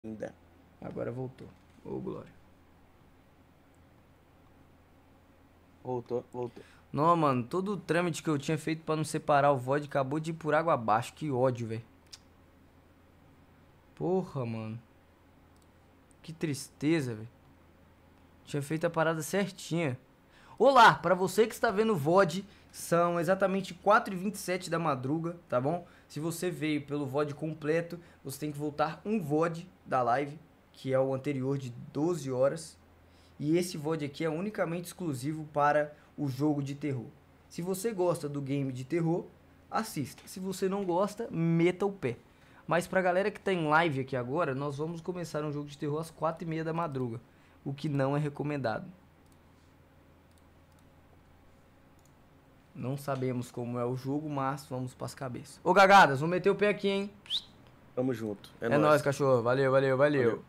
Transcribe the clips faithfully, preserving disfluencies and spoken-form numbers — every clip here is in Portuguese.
Ainda. Agora voltou. Ô, Glória. Voltou, voltou. Não, mano, todo o trâmite que eu tinha feito pra não separar o V O D acabou de ir por água abaixo. Que ódio, velho. Porra, mano. Que tristeza, velho. Tinha feito a parada certinha. Olá, pra você que está vendo o V O D, são exatamente quatro e vinte e sete da madruga, tá bom? Se você veio pelo V O D completo, você tem que voltar um V O D da live, que é o anterior de doze horas. E esse V O D aqui é unicamente exclusivo para o jogo de terror. Se você gosta do game de terror, assista. Se você não gosta, meta o pé. Mas pra galera que tá em live aqui agora, nós vamos começar um jogo de terror às quatro e meia da madruga, o que não é recomendado. Não sabemos como é o jogo, mas vamos pras cabeças. Ô, Gagadas, vamos meter o pé aqui, hein? Tamo junto. É, É nóis. nóis, cachorro. Valeu, valeu, valeu, Valeu.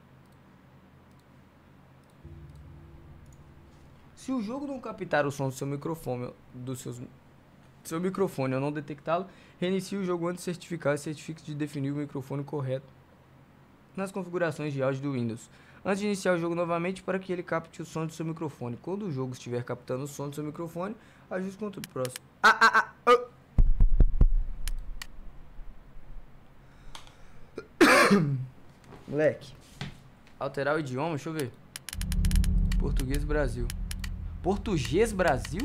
Se o jogo não captar o som do seu microfone, do seus, seu microfone ou não detectá-lo, reinicie o jogo antes de certificar e certifique de definir o microfone correto nas configurações de áudio do Windows. Antes de iniciar o jogo novamente, para que ele capte o som do seu microfone. Quando o jogo estiver captando o som do seu microfone, ajuste o controle próximo. Ah, ah, ah! Oh. Moleque. Alterar o idioma, deixa eu ver. Português Brasil. Português Brasil?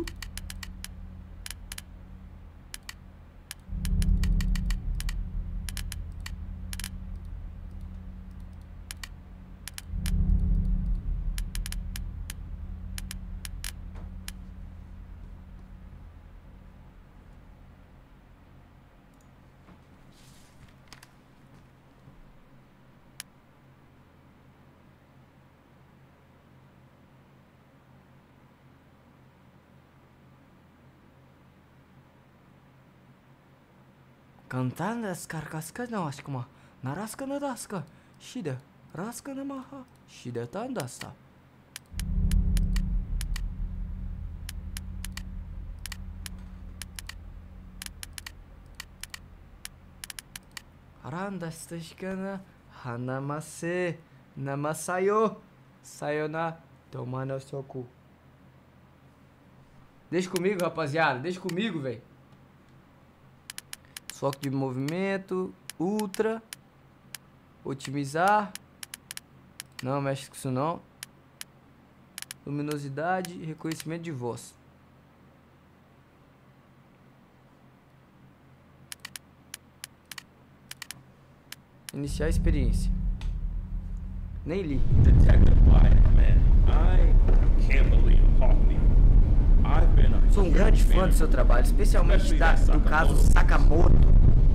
Cantando as carcascas não acho que uma narasca na dasca shida rasca na maha shida tandasta aranda stashikana hanamase namasayo sayona tomando soku. Deixa comigo, rapaziada, deixa comigo, velho. Foco de movimento, ultra, otimizar, não mexe com isso não, luminosidade, reconhecimento de voz. Iniciar a experiência. Nem li. Detective Wyatt, man, I can't believe you caught me. I've been a Sou um grande fã do seu trabalho, especialmente da, do caso Sakamoto.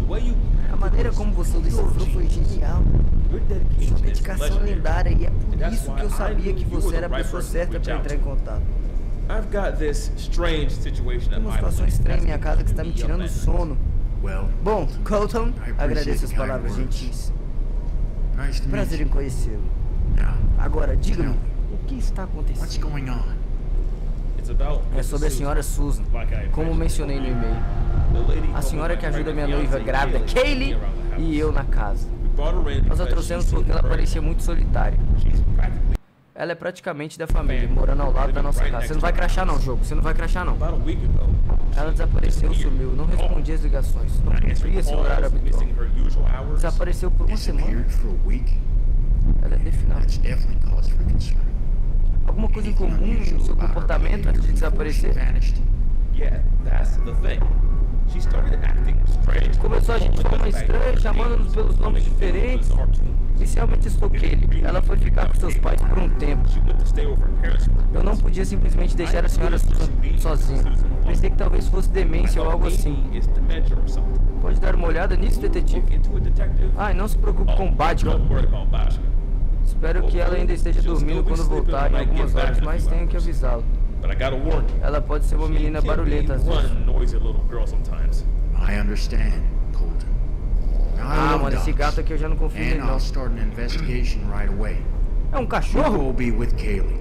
A maneira como você decifrou foi genial. Sua dedicação é lendária e é por isso que eu sabia que você era a pessoa certa para entrar em contato. I've got this strange situation Tem at uma my situação place estranha em minha that's casa que está me keeping tirando me o up at sono. Well, Bom, Colton, agradeço as palavras gentis. nice to meet Prazer you. em conhecê-lo. Now, Agora, diga-me, tell me, o que está what's acontecendo? going on? It's about É sobre a senhora Susan, como mencionei no e-mail. A senhora que ajuda minha noiva grávida, Kaylee, e eu na casa. Nós a trouxemos porque ela parecia muito solitária. Ela é praticamente da família, morando ao lado da nossa casa. Você não vai crachar não, jogo. Você não vai crachar não. About a week ago, Ela desapareceu, sumiu. Não respondia as ligações. Não cumpria seu horário habitual. missing her usual hours. Desapareceu por uma semana. Disappeared for a week? Ela é definada. That's definitely cause for concern. Alguma coisa em comum no seu comportamento antes de desaparecer? Vanished. Yeah, that's the thing. She started acting strange. Começou a agir de forma estranha, chamando-nos pelos nomes diferentes. Inicialmente estou Kaylee. Ela foi ficar com seus pais por um tempo. She went to stay with her parents for Eu não podia simplesmente deixar a senhora Susan sozinha. Pensei que talvez fosse demência ou algo assim. It's dementia or something. Pode dar uma olhada nisso, detetive? Into a detective. Ai, não se preocupe com o Batman. Don't worry about Bashka. Espero que ela ainda esteja dormindo quando voltar em algumas horas, mas tenho que avisá-lo. But I gotta warn you. Ela pode ser uma menina She can barulhenta às be vezes. one noisy little girl sometimes. I understand, Colton. Now, I Ah, love mano, esse dogs, gato aqui eu já não confio nele and não. I'll start an investigation right away. É um You cachorro? will be with Kaylee.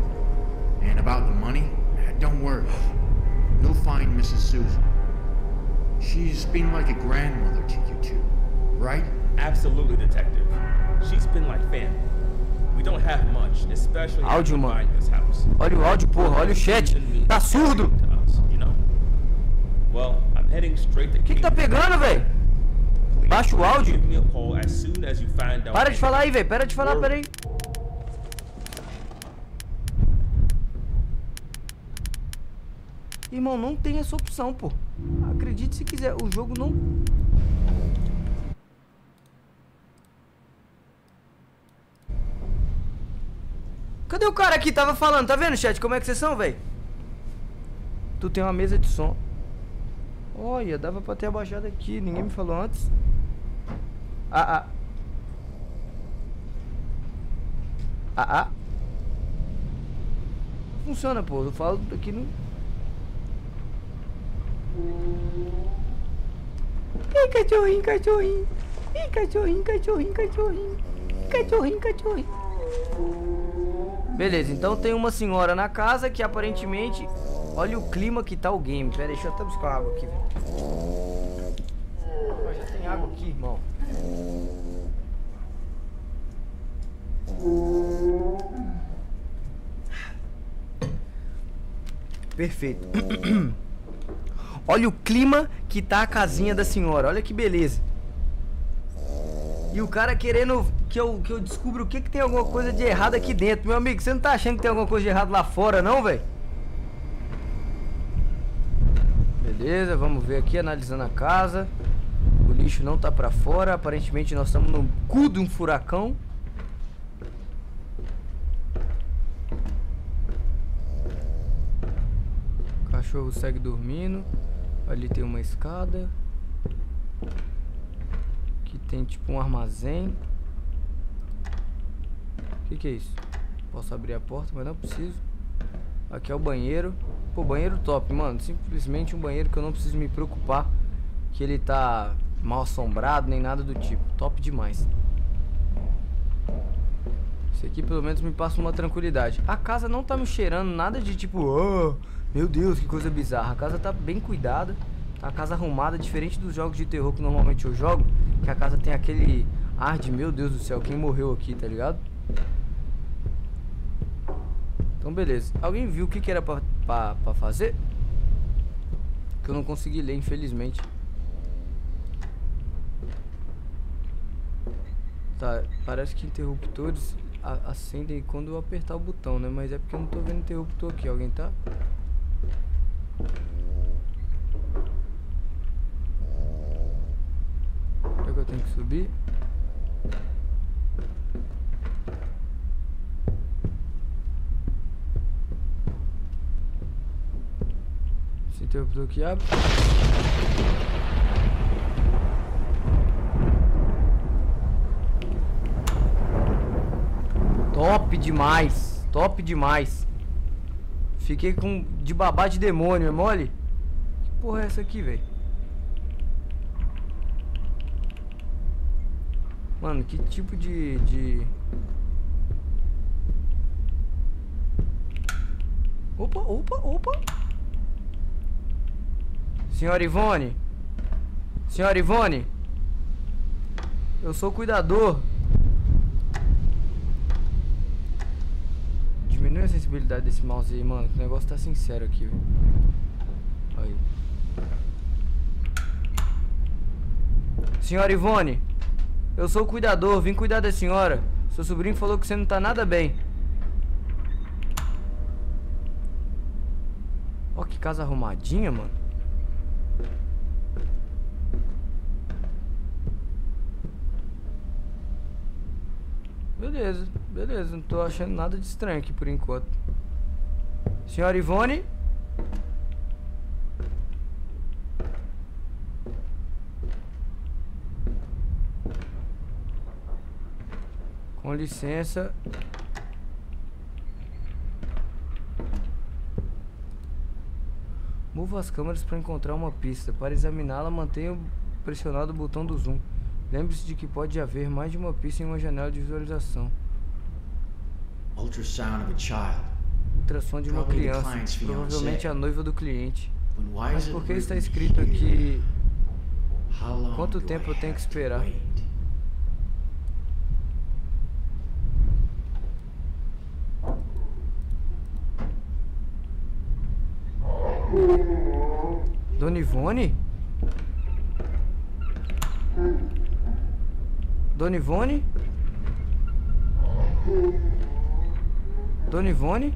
And about the money, uh, don't worry. You'll find Missus Susan. She's been like a grandmother to you two, right? Absolutely, detective. She's been like family. We don't have much, especially Áudio, after mano. buying this house. Olha o áudio, porra. Olha o chat. Tá surdo? To us, you know? Well, I'm heading straight to O que que tá pegando, velho? Baixa o áudio. Give me a call as soon as you find out. Para de falar aí, velho. Para de falar, pera aí. Irmão, não tem essa opção, pô. Acredite se quiser. O jogo não... Cadê o cara aqui? Tava falando. Tá vendo, chat? Como é que vocês são, velho? Tu tem uma mesa de som. Olha, dava pra ter abaixado aqui. Ninguém me falou antes. Ah, ah. Ah, ah. Funciona, pô. Eu falo aqui no... Ih, cachorrinho, cachorrinho. Ih, cachorrinho, cachorrinho, cachorrinho. Cachorrinho, cachorrinho. Beleza, então tem uma senhora na casa que aparentemente... Olha o clima que tá o game. Pera aí, deixa eu até buscar água aqui, velho. Ó, já tem água aqui, irmão. Perfeito. Olha o clima que tá a casinha da senhora. Olha que beleza. E o cara querendo que eu, que eu descubra o que que tem alguma coisa de errado aqui dentro. Meu amigo, você não tá achando que tem alguma coisa de errado lá fora, não, velho? Beleza, vamos ver aqui, analisando a casa. O lixo não tá pra fora. Aparentemente nós estamos no cu de um furacão. O cachorro segue dormindo. Ali tem uma escada. Aqui tem tipo um armazém. O que que é isso? Posso abrir a porta, mas não preciso. Aqui é o banheiro. Pô, banheiro top, mano. Simplesmente um banheiro que eu não preciso me preocupar que ele tá mal assombrado, nem nada do tipo. Top demais. Esse aqui pelo menos me passa uma tranquilidade. A casa não tá me cheirando nada de tipo, oh, meu Deus, que coisa bizarra. A casa tá bem cuidada. Tá a casa arrumada, diferente dos jogos de terror que normalmente eu jogo, que a casa tem aquele ar de, meu Deus do céu, quem morreu aqui, tá ligado? Então beleza. Alguém viu o que que era pra, pra, pra fazer? Que eu não consegui ler, infelizmente. Tá, parece que interruptores a, acendem quando eu apertar o botão, né? Mas é porque eu não tô vendo interruptor aqui. Alguém tá? Será que eu tenho que subir? Esse interruptor aqui abre. Top demais, top demais. Fiquei com de babá de demônio, é mole? Que porra é essa aqui, velho? Mano, que tipo de, de... Opa, opa, opa. Senhora Ivone. Senhora Ivone. Eu sou o cuidador. Diminui a sensibilidade desse mouse aí, mano. O negócio tá sincero aqui, velho. Aí. Senhora Ivone. Eu sou o cuidador, vim cuidar da senhora. Seu sobrinho falou que você não tá nada bem. Ó, que casa arrumadinha, mano. Beleza, beleza. Não tô achando nada de estranho aqui por enquanto. Senhora Ivone. Com licença. Mova as câmeras para encontrar uma pista. Para examiná-la, mantenha pressionado o botão do zoom. Lembre-se de que pode haver mais de uma pista em uma janela de visualização. Ultrasound of a child. Ultrassom de uma Probably the criança. client's fiancé. Provavelmente a noiva do cliente. But why Mas is it por que está written escrito here? aqui? How long Quanto do tempo I eu tenho que have to esperar? wait? Dona Ivone? Dona Ivone? Dona Ivone?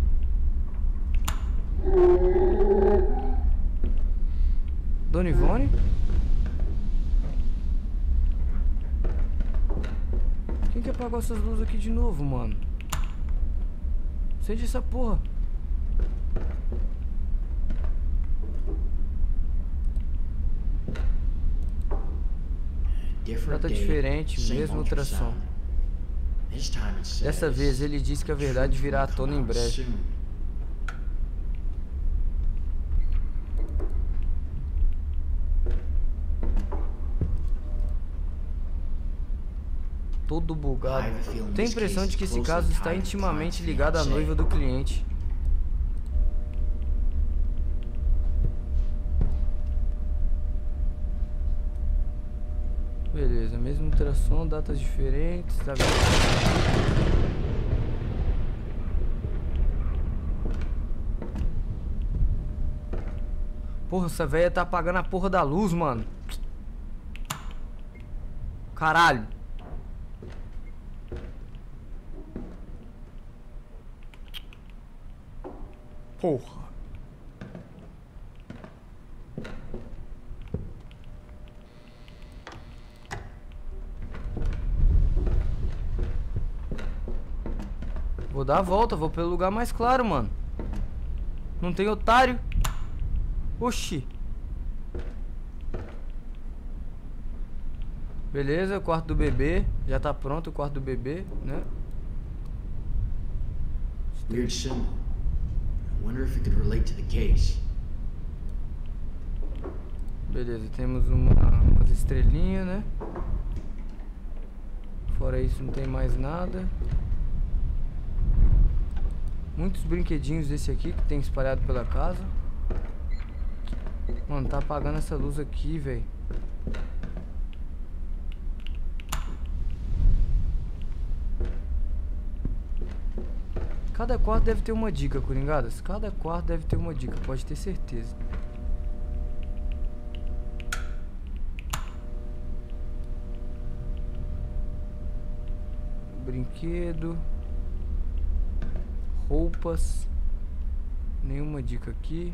Dona Ivone? Quem que apagou essas luzes aqui de novo, mano? Acende essa porra. Data diferente, mesmo ultrassom. Dessa vez ele disse que a verdade virá à tona em breve. Todo bugado. Tenho a impressão de que esse caso está intimamente ligado à noiva do cliente. Beleza, mesmo ultrassom, datas diferentes, tá vendo? Porra, essa velha tá apagando a porra da luz, mano. Caralho. Porra. Vou dar a volta, vou pelo lugar mais claro, mano. Não tem otário. Oxi. Beleza, o quarto do bebê. Já tá pronto o quarto do bebê, né? Weird symbol. I wonder if it could relate to the case. Beleza, temos uma, umas estrelinhas, né? Fora isso não tem mais nada. Muitos brinquedinhos desse aqui que tem espalhado pela casa. Mano, tá apagando essa luz aqui, velho. Cada quarto deve ter uma dica, coringadas. Cada quarto deve ter uma dica, pode ter certeza. Brinquedo. Roupas. Nenhuma dica aqui.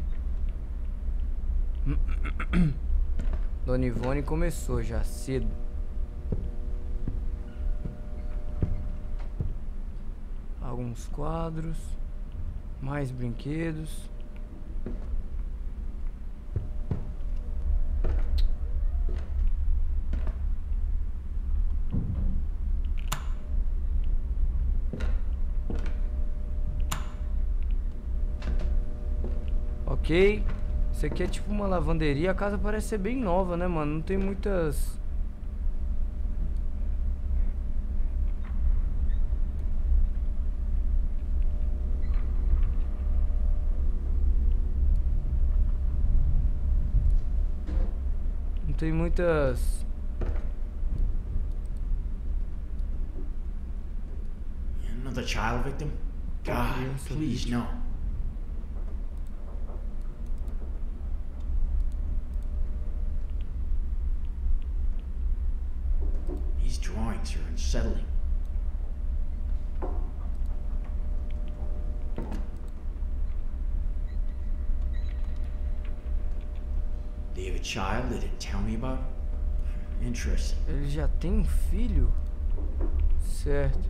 Dona Ivone começou já cedo. Alguns quadros. Mais brinquedos. Ok. Isso aqui é tipo uma lavanderia. A casa parece ser bem nova, né, mano? Não tem muitas... Não tem muitas... Another child victim? God, please, no. These drawings are unsettling. They have a child they didn't tell me about? Interesting. Ele já tem um filho? Certo.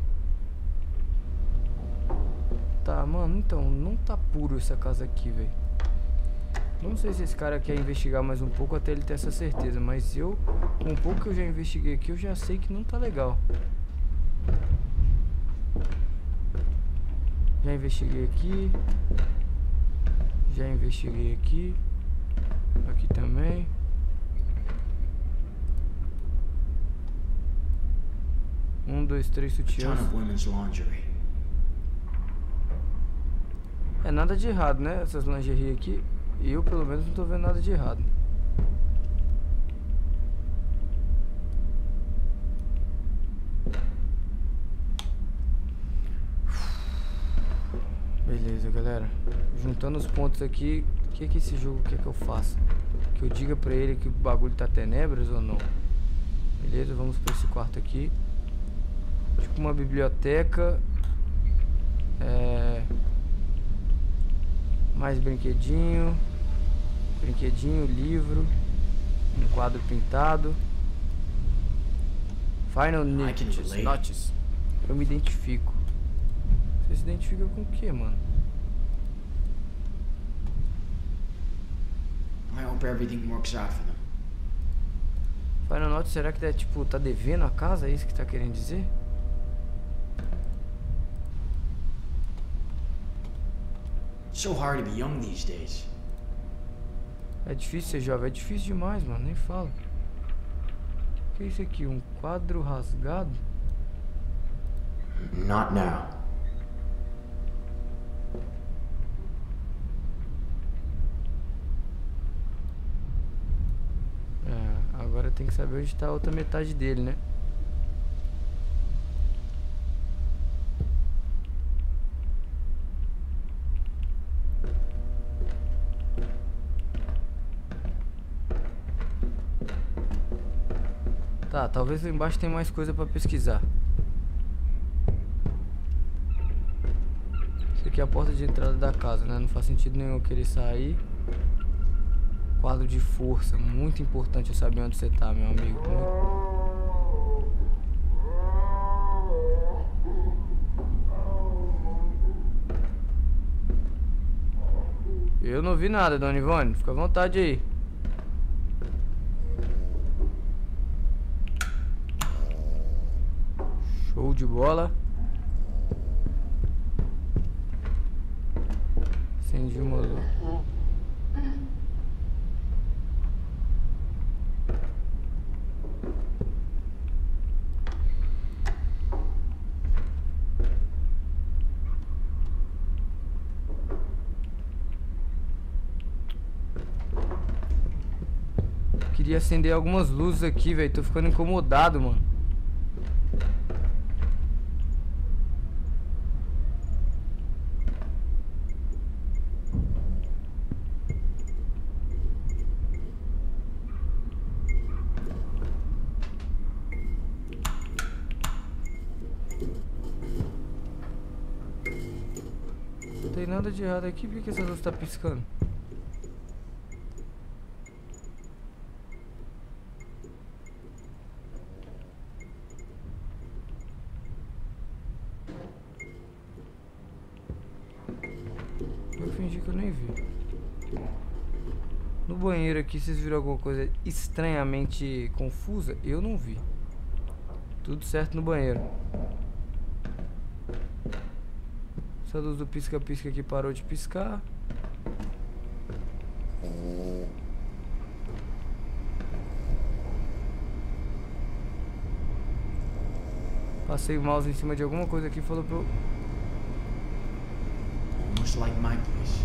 Tá, mano, então, não tá puro essa casa aqui, velho. Não sei se esse cara quer investigar mais um pouco até ele ter essa certeza, mas eu, com um pouco que eu já investiguei aqui, eu já sei que não tá legal. Já investiguei aqui. Já investiguei aqui. Aqui também. Um, dois, três sutiãs. É nada de errado, né? Essas lingerie aqui. Eu, pelo menos, não tô vendo nada de errado. Beleza, galera. Juntando os pontos aqui, o que que esse jogo quer que eu faça? Que Que eu diga pra ele que o bagulho tá tenebras ou não. Beleza, vamos pra esse quarto aqui. Tipo uma biblioteca. É... Mais brinquedinho. Brinquedinho, livro. Um quadro pintado. Final Notice. Notice. Eu me identifico. Você se identifica com o que, mano? I hope everything works out for them. Final Notice, será que é tipo, tá devendo a casa? É isso que tá querendo dizer? It's so hard to be young these days. É difícil ser jovem, é difícil demais, mano, nem fala. O que é isso aqui? Um quadro rasgado? Not now. É, agora tem que saber onde tá a outra metade dele, né? Tá, talvez lá embaixo tenha mais coisa pra pesquisar. Isso aqui é a porta de entrada da casa, né? Não faz sentido nenhum eu querer sair. Quadro de força. Muito importante eu saber onde você tá, meu amigo. Muito... Eu não vi nada, Dona Ivone. Fica à vontade aí. Show de bola. Acendi uma luz. Queria acender algumas luzes aqui, velho. Tô ficando incomodado, mano. Não tem nada de errado aqui. Por que essa luz tá piscando? Fingi que eu nem vi. No banheiro aqui, vocês viram alguma coisa estranhamente confusa? Eu não vi. Tudo certo no banheiro. Essa luz do pisca-pisca aqui parou de piscar. Passei o mouse em cima de alguma coisa aqui e falou pro... Almost like my place.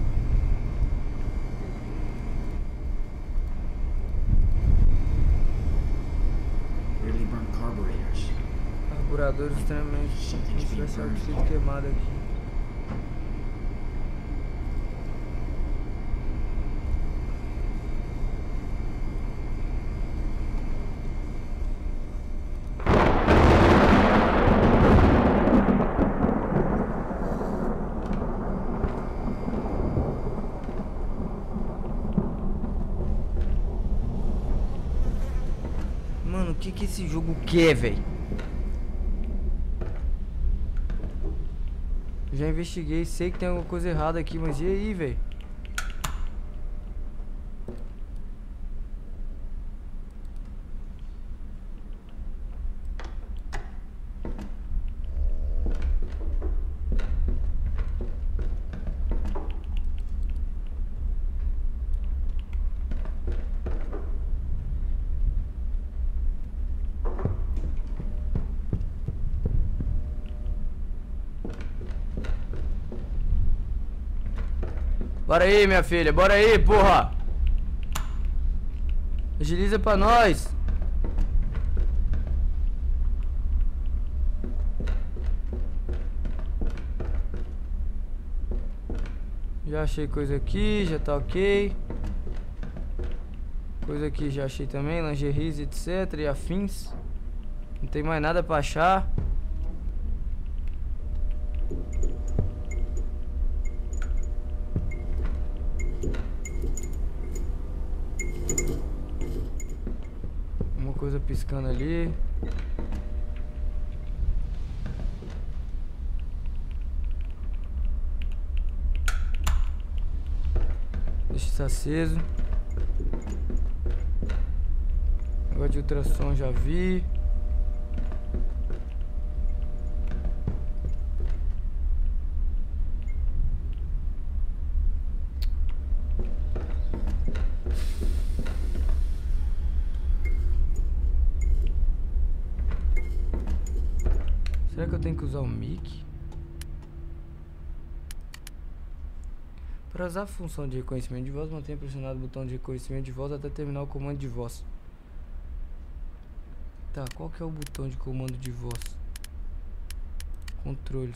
Really burnt carburetors. Carburadores extremamente. Something's being Especial burned. de tudo queimado aqui. Mano, o que que esse jogo quer, velho? Já investiguei, sei que tem alguma coisa errada aqui, mas e aí, velho? Bora aí, minha filha, bora aí, porra! Agiliza pra nós! Já achei coisa aqui, já tá ok. Coisa aqui já achei também, lingeries, etc e afins. Não tem mais nada pra achar. Uma coisa piscando ali. Deixa isso aceso. Negócio de ultrassom já vi. Será que eu tenho que usar o mic? Para usar a função de reconhecimento de voz, mantenha pressionado o botão de reconhecimento de voz até terminar o comando de voz. Tá, qual que é o botão de comando de voz? Controles.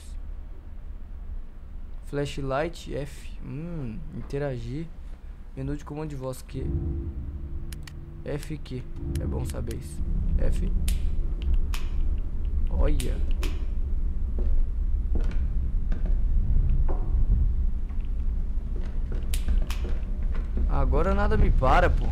Flashlight, F. Hum, interagir. Menu de comando de voz, Q. F, Q. É bom saber isso. F. Olha. Agora nada me para, pô.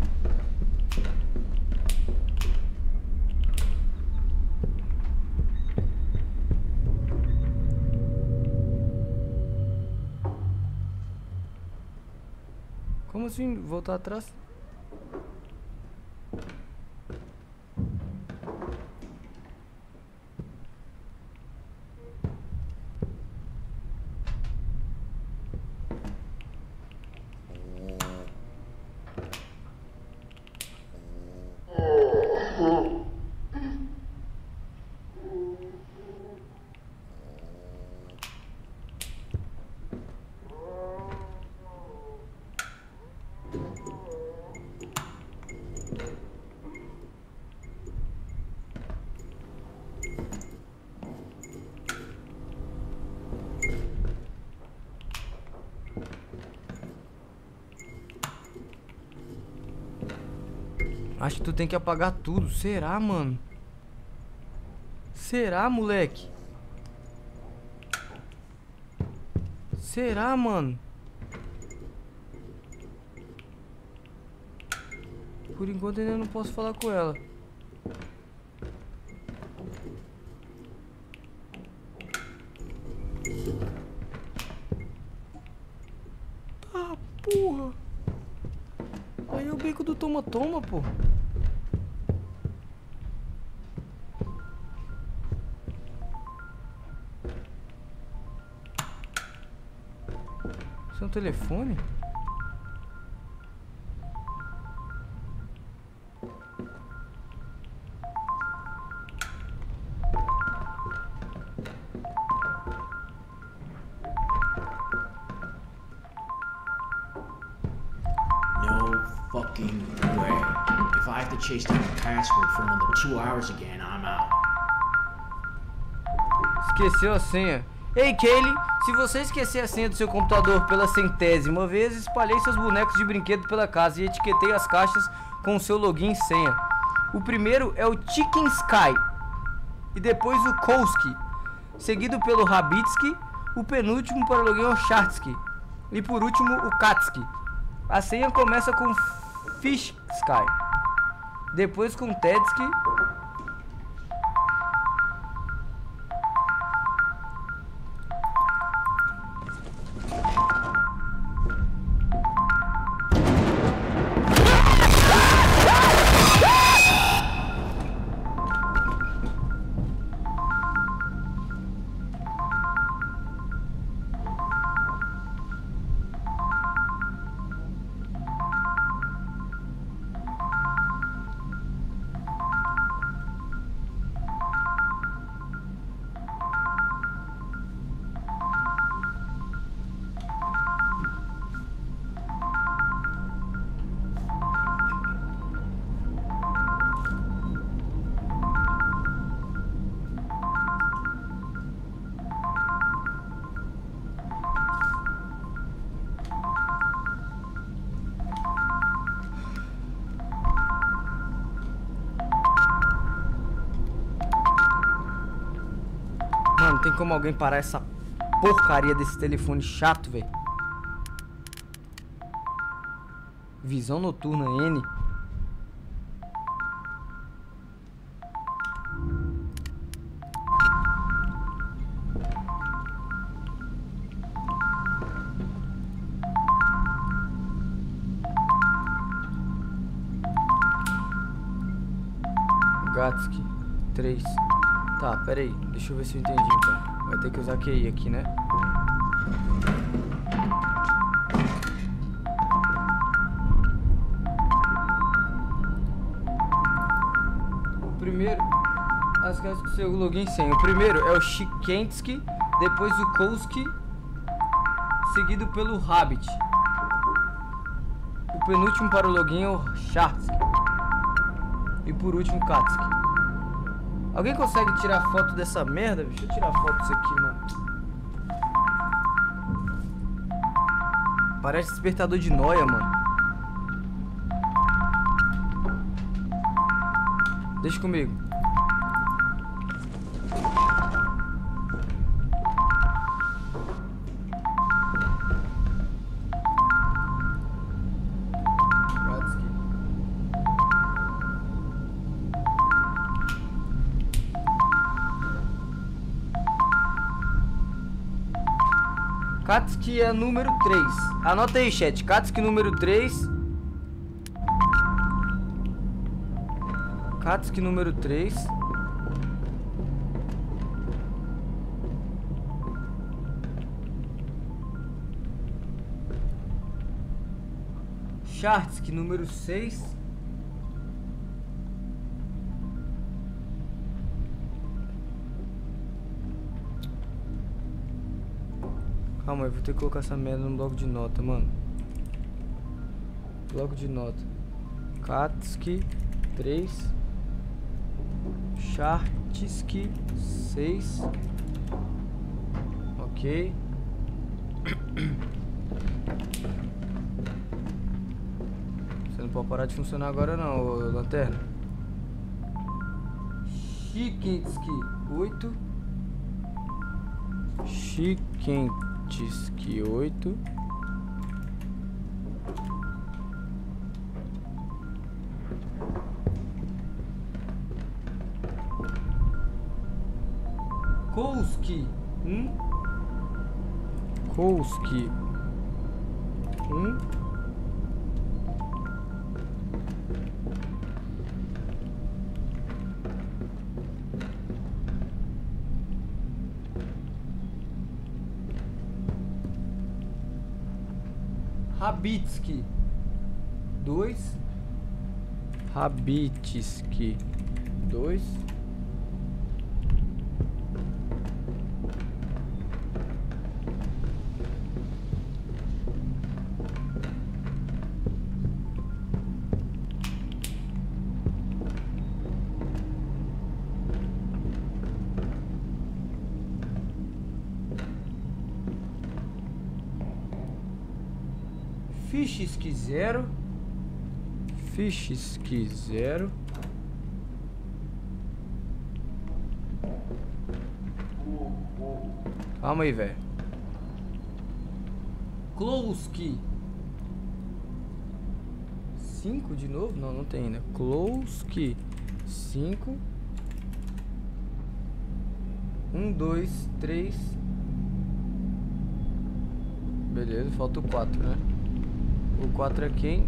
Como assim voltar atrás? Acho que tu tem que apagar tudo. Será, mano? Será, moleque? Será, mano? Por enquanto ainda não posso falar com ela. Ah, porra. Aí é o beco do toma-toma, pô. Isso é um telefone? Fucking way. If I have to chase down the password for another two hours again, I'm out. Esqueceu a senha. Ei, Kaylee, se você esquecer a senha do seu computador pela centésima vez, espalhei seus bonecos de brinquedo pela casa e etiquetei as caixas com o seu login e senha. O primeiro é o Chicken Sky, e depois o Kowski, seguido pelo Rabitsky, o penúltimo para o login é o Chartsky, e por último o Katsky. A senha começa com Fish Sky, depois com Tedsky. tem como alguém parar essa porcaria desse telefone chato, velho. Visão noturna N. Gatsky três. Tá, pera aí. Deixa eu ver se eu entendi então. Vai ter que usar Q I aqui, né? O primeiro... As casas com seu login sem. O primeiro é o Shikensky, depois o Kowski, seguido pelo Rabbit. O penúltimo para o login é o Sharsky. E por último, Katsuki. Alguém consegue tirar foto dessa merda? Deixa eu tirar foto disso aqui, mano. Parece despertador de noia, mano. Deixa comigo. Katsuki é número três. Anota aí, chat. Katsuki número três. Katsuki número três. Sharsky número seis. Calma aí, vou ter que colocar essa merda no bloco de nota, mano. Bloco de nota. Katsuki três. Sharsky seis. Ok. Você não pode parar de funcionar agora não, ô, lanterna. Shikensky oito. Shikensky Shikensky oito. Kowski um. Kowski um. Rabitsky dois. Rabitsky dois. Fischsky zero. Fischsky zero. Calma aí, velho. Klowski cinco de novo? Não, não tem ainda. Klowski cinco. um, dois, três. Beleza, falta o quatro, né? O quatro é quem?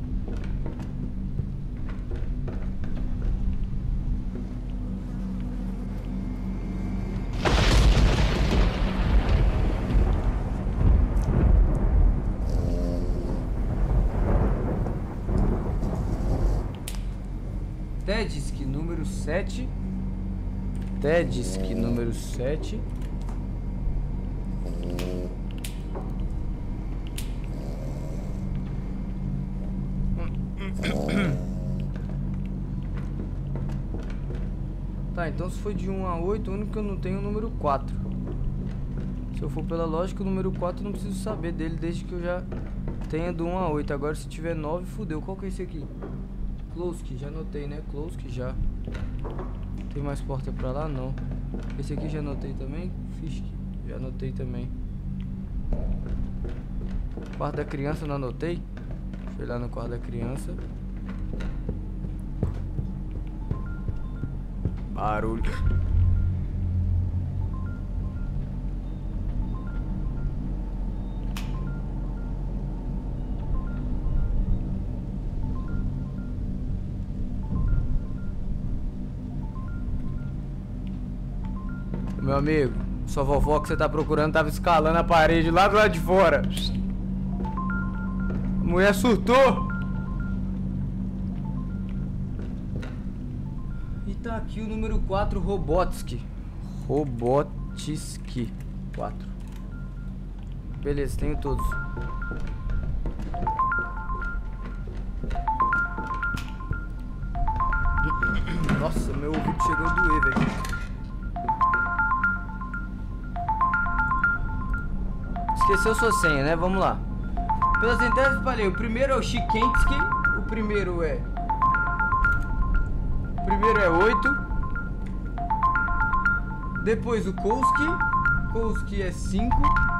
Tedeschi número sete. Tedeschi número sete. Tá, então se foi de um a oito, o único que eu não tenho é o número quatro. Se eu for pela lógica, o número quatro eu não preciso saber dele desde que eu já tenha do um a oito. Agora se tiver nove, fudeu. Qual que é esse aqui? Klowski, já anotei, né? Klowski já. Tem mais porta pra lá? Não. Esse aqui já anotei também. Fisk, já anotei também. Quarto da criança não anotei. Deixa eu ir lá no quarto da criança. Barulho. Meu amigo, sua vovó que você tá procurando tava escalando a parede lá do lado de fora. A mulher surtou. E tá aqui o número quatro, Robotsky. Robotsky quatro. Beleza, tenho todos. Nossa, meu ouvido chegou a doer, velho. Esqueceu sua senha, né? Vamos lá. Pelas entradas falei, o primeiro é o Shikensky. O primeiro é... O primeiro é oito. Depois o Kowski. Kowski é cinco.